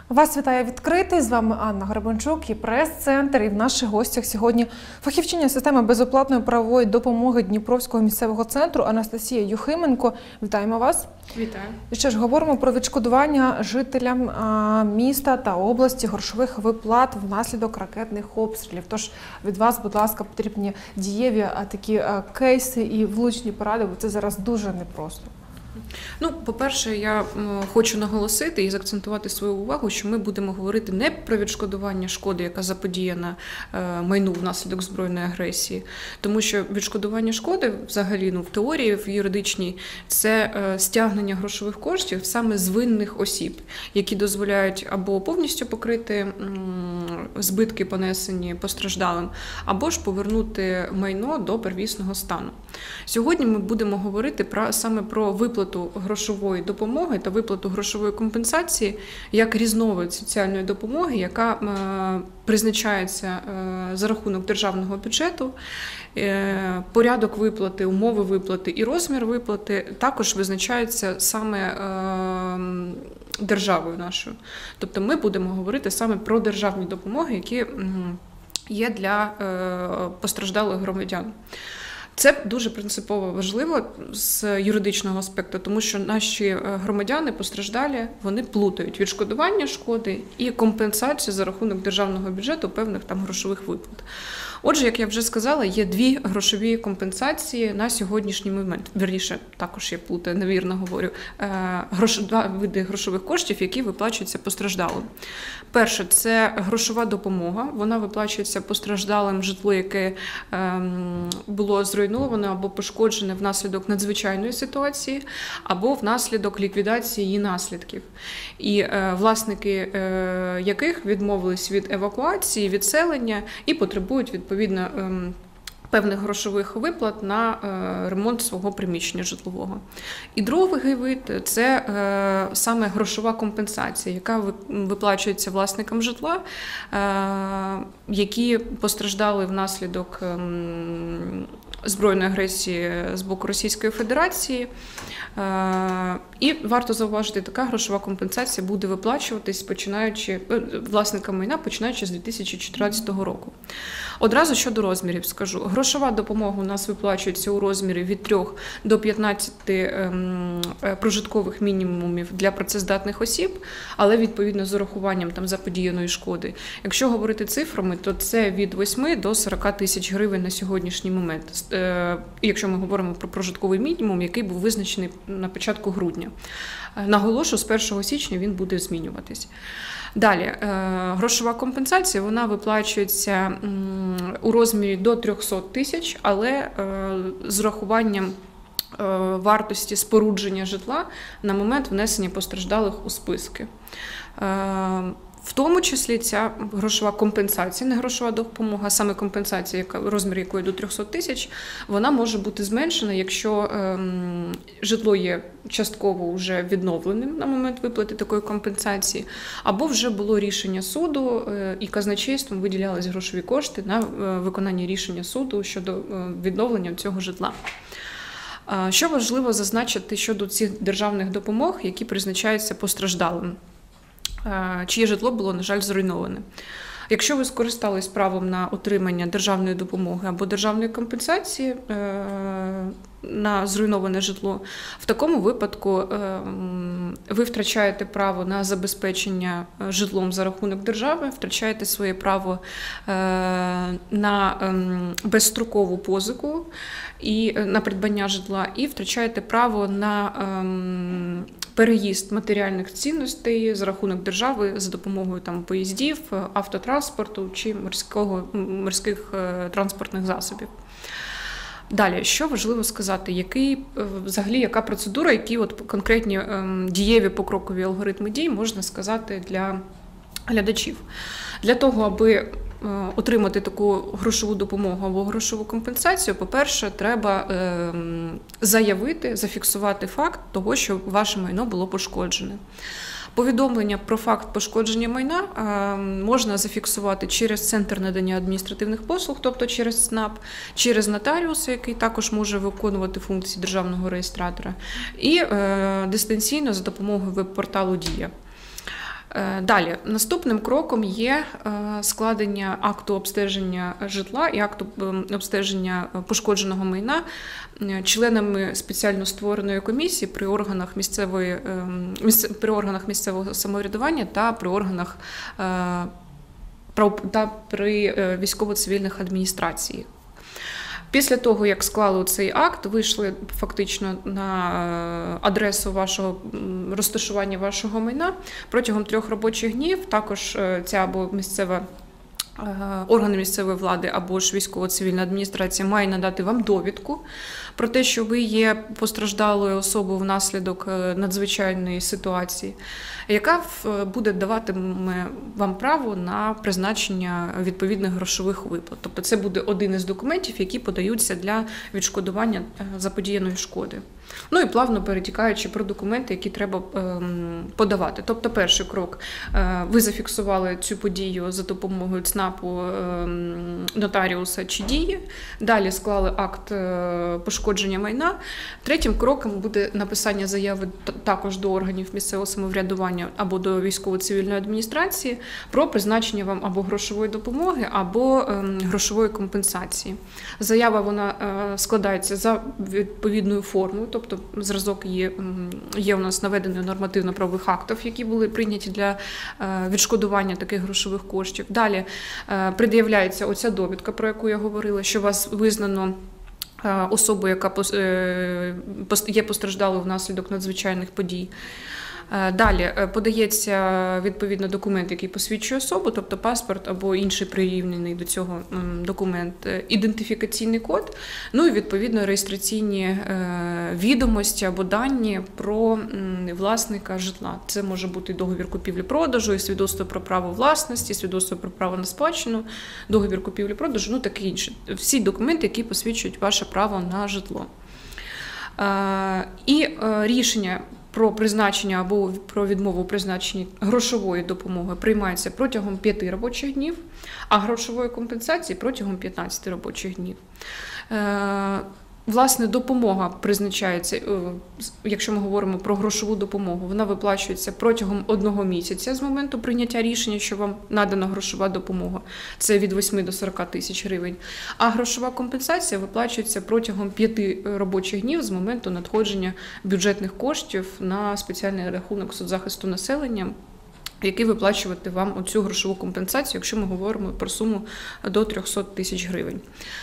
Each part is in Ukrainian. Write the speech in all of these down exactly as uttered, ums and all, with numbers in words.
Вас вітає «Відкритий», з вами Анна Гребенчук і прес-центр. І в наших гостях сьогодні фахівчиня системи безоплатної правової допомоги Дніпровського місцевого центру Анастасія Юхименко. Вітаємо вас. Вітаю. І ще ж говоримо про відшкодування жителям а, міста та області грошових виплат внаслідок ракетних обстрілів. Тож від вас, будь ласка, потрібні дієві а, такі а, кейси і влучні поради, бо це зараз дуже непросто. Ну, по-перше, я хочу наголосити і заакцентувати свою увагу, що ми будемо говорити не про відшкодування шкоди, яка заподіяна майну внаслідок збройної агресії, тому що відшкодування шкоди взагалі, ну, в теорії, в юридичній, це стягнення грошових коштів саме з винних осіб, які дозволяють або повністю покрити збитки, понесені постраждалим, або ж повернути майно до первісного стану. Сьогодні ми будемо говорити про, саме про виплату грошової допомоги та виплату грошової компенсації як різновид соціальної допомоги, яка е, призначається е, за рахунок державного бюджету. Е, порядок виплати, умови виплати і розмір виплати також визначаються саме е, державою нашою. Тобто ми будемо говорити саме про державні допомоги, які м, є для е, постраждалих громадян. Це дуже принципово важливо з юридичного аспекту, тому що наші громадяни постраждалі, вони плутають відшкодування шкоди і компенсацію за рахунок державного бюджету певних там грошових виплат. Отже, як я вже сказала, є дві грошові компенсації на сьогоднішній момент. Вірніше, також я плутаю, невірно говорю, грош... два види грошових коштів, які виплачуються постраждалим. Перше – це грошова допомога. Вона виплачується постраждалим житло, яке ем, було зруйновано або пошкоджене внаслідок надзвичайної ситуації, або внаслідок ліквідації її наслідків. І е, власники е, яких відмовились від евакуації, відселення і потребують від відповідно, певних грошових виплат на ремонт свого приміщення житлового. І другий вид – це саме грошова компенсація, яка виплачується власникам житла, які постраждали внаслідок збройної агресії з боку Російської Федерації. І варто зауважити, така грошова компенсація буде виплачуватись починаючи власникам майна, починаючи з дві тисячі чотирнадцятого року. Одразу щодо розмірів скажу. Грошова допомога у нас виплачується у розмірі від трьох до п'ятнадцяти прожиткових мінімумів для працездатних осіб, але відповідно з урахуванням там заподіяної шкоди. Якщо говорити цифрами, то це від восьми до сорока тисяч гривень на сьогоднішній момент. Якщо ми говоримо про прожитковий мінімум, який був визначений на початку грудня. Наголошу, з першого січня він буде змінюватись. Далі, грошова компенсація, вона виплачується у розмірі до трьохсот тисяч, але з урахуванням вартості спорудження житла на момент внесення постраждалих у списки. В тому числі ця грошова компенсація, не грошова допомога, а саме компенсація, розмір якої до трьохсот тисяч, вона може бути зменшена, якщо ем, житло є частково вже відновленим на момент виплати такої компенсації, або вже було рішення суду е, і казначейством виділялись грошові кошти на е, виконання рішення суду щодо е, відновлення цього житла. Що важливо зазначити щодо цих державних допомог, які призначаються постраждалим, чиє житло було, на жаль, зруйноване. Якщо ви скористались правом на отримання державної допомоги або державної компенсації на зруйноване житло, в такому випадку ви втрачаєте право на забезпечення житлом за рахунок держави, втрачаєте своє право на безстрокову позику і на придбання житла, і втрачаєте право на переїзд матеріальних цінностей за рахунок держави за допомогою там поїздів, автотранспорту чи морського, морських транспортних засобів. Далі, що важливо сказати, який, взагалі, яка процедура, які от конкретні дієві покрокові алгоритми дій можна сказати для глядачів. Для того, аби отримати таку грошову допомогу або грошову компенсацію, по-перше, треба заявити, зафіксувати факт того, що ваше майно було пошкоджене. Повідомлення про факт пошкодження майна можна зафіксувати через Центр надання адміністративних послуг, тобто через ЦНАП, через нотаріуса, який також може виконувати функції державного реєстратора, і дистанційно за допомогою веб-порталу «Дія». Далі, наступним кроком є складення акту обстеження житла і акту обстеження пошкодженого майна членами спеціально створеної комісії при органах місцевої, при органах місцевого самоврядування та при органах та при військово-цивільних адміністраціях. Після того, як склали цей акт, вийшли фактично на адресу вашого розташування вашого майна протягом трьох робочих днів. Також ця або місцева органи місцевої влади або ж військово-цивільна адміністрація має надати вам довідку про те, що ви є постраждалою особою внаслідок надзвичайної ситуації, яка буде даватиме вам право на призначення відповідних грошових виплат. Тобто це буде один із документів, які подаються для відшкодування заподіяної шкоди. Ну і плавно перетікаючи про документи, які треба подавати. Тобто перший крок – ви зафіксували цю подію за допомогою ЦНАПу, нотаріуса чи дії, далі склали акт пошкодження майна. Третім кроком буде написання заяви також до органів місцевого самоврядування або до військово-цивільної адміністрації про призначення вам або грошової допомоги, або грошової компенсації. Заява вона складається за відповідною формою, тобто зразок є, є у нас наведений нормативно-правових актів, які були прийняті для відшкодування таких грошових коштів. Далі пред'являється оця довідка, про яку я говорила, що вас визнано особою, яка є постраждалою внаслідок надзвичайних подій. Далі подається відповідно документ, який посвідчує особу, тобто паспорт або інший прирівняний до цього документ, ідентифікаційний код, ну і відповідно реєстраційні відомості або дані про власника житла. Це може бути договір купівлі-продажу, і свідоцтво про право власності, свідоцтво про право на спадщину, договір купівлі-продажу, ну таке інше. Всі документи, які посвідчують ваше право на житло. І рішення про призначення або про відмову у призначенні грошової допомоги приймається протягом п'яти робочих днів, а грошової компенсації протягом п'ятнадцяти робочих днів. Власне, допомога призначається, якщо ми говоримо про грошову допомогу, вона виплачується протягом одного місяця з моменту прийняття рішення, що вам надана грошова допомога. Це від восьми до сорока тисяч гривень. А грошова компенсація виплачується протягом п'яти робочих днів з моменту надходження бюджетних коштів на спеціальний рахунок соцзахисту населення, який виплачувати вам оцю грошову компенсацію, якщо ми говоримо про суму до трьохсот тисяч гривень.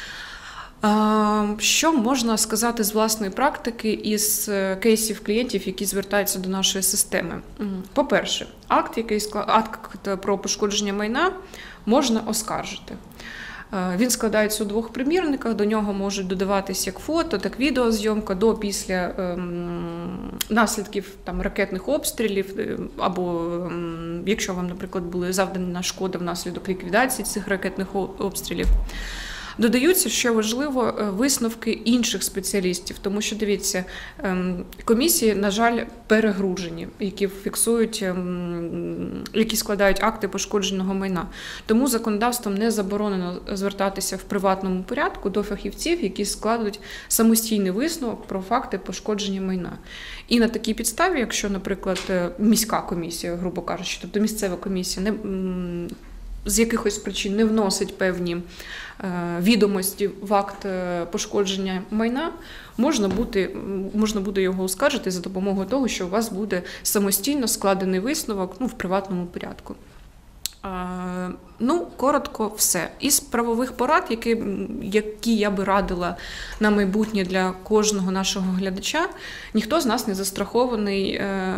Що можна сказати з власної практики із кейсів клієнтів, які звертаються до нашої системи? По-перше, акт, який акт про пошкодження майна можна оскаржити. Він складається у двох примірниках, до нього можуть додаватись як фото, так і відеозйомка до після ем, наслідків там, ракетних обстрілів, або ем, якщо вам, наприклад, були завдана шкода внаслідок ліквідації цих ракетних обстрілів. Додаються, що важливо, висновки інших спеціалістів, тому що, дивіться, комісії, на жаль, перегружені, які фіксують, які складають акти пошкодженого майна. Тому законодавством не заборонено звертатися в приватному порядку до фахівців, які складуть самостійний висновок про факти пошкодження майна. І на такій підставі, якщо, наприклад, міська комісія, грубо кажучи, тобто місцева комісія, не з якихось причин не вносить певні відомості в акт пошкодження майна, можна, бути, можна буде його оскаржити за допомогою того, що у вас буде самостійно складений висновок, ну, в приватному порядку. Ну, коротко, все. Із правових порад, які, які я би радила на майбутнє для кожного нашого глядача, ніхто з нас не застрахований,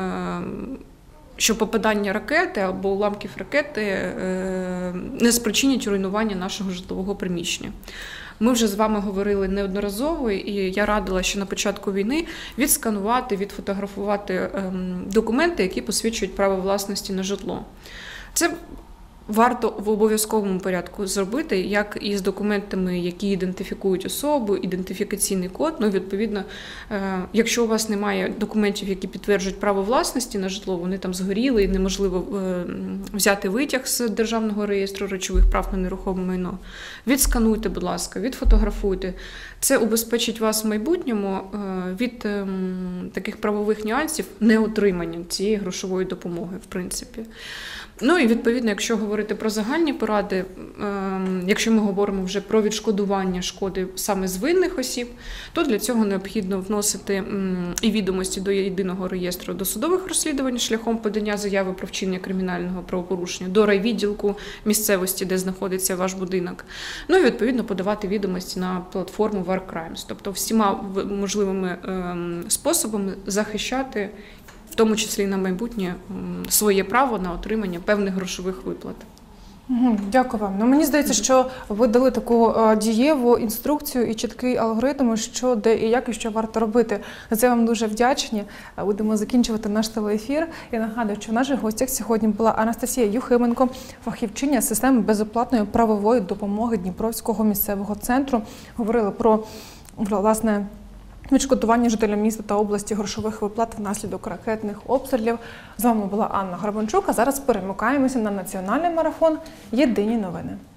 що попадання ракети або уламків ракети не спричинять руйнування нашого житлового приміщення. Ми вже з вами говорили неодноразово, і я радила, що на початку війни відсканувати, відфотографувати документи, які посвідчують право власності на житло. Це варто в обов'язковому порядку зробити, як і з документами, які ідентифікують особу, ідентифікаційний код. Ну, відповідно, якщо у вас немає документів, які підтверджують право власності на житло, вони там згоріли і неможливо взяти витяг з Державного реєстру речових прав на нерухоме майно, відскануйте, будь ласка, відфотографуйте. Це убезпечить вас в майбутньому від таких правових нюансів неотримання цієї грошової допомоги, в принципі. Ну і відповідно, якщо говорити про загальні поради, якщо ми говоримо вже про відшкодування шкоди саме з винних осіб, то для цього необхідно вносити і відомості до єдиного реєстру досудових розслідувань шляхом подання заяви про вчинення кримінального правопорушення до райвідділку місцевості, де знаходиться ваш будинок. Ну і відповідно подавати відомості на платформу War Crimes, тобто всіма можливими способами захищати, в тому числі на майбутнє, своє право на отримання певних грошових виплат. Дякую вам. Ну, мені здається, що ви дали таку дієву інструкцію і чіткий алгоритм, що, де і як, і що варто робити. За це вам дуже вдячні. Будемо закінчувати наш телеефір. Я нагадую, що в наших гостях сьогодні була Анастасія Юхименко, фахівчиня системи безоплатної правової допомоги Дніпровського місцевого центру. Говорили про, власне, відшкодування жителям міста та області грошових виплат внаслідок ракетних обстрілів. З вами була Анна Горбанчук, а зараз перемикаємося на національний марафон «Єдині новини».